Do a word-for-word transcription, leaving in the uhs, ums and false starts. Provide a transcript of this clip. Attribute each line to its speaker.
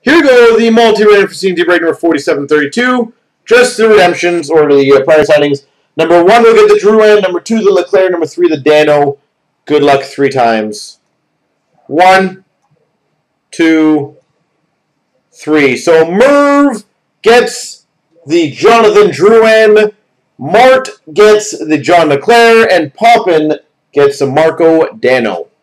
Speaker 1: Here we go, the multi-random for C and C break number forty-seven thirty-two. Just the redemptions, or the uh, prior signings. Number one, we'll get the Drouin. Number two, the Leclerc. Number three, the Dano. Good luck three times. One, two, three. So Merv gets the Jonathan Drouin. Mart gets the John Leclerc. And Poppin gets the Marco Dano.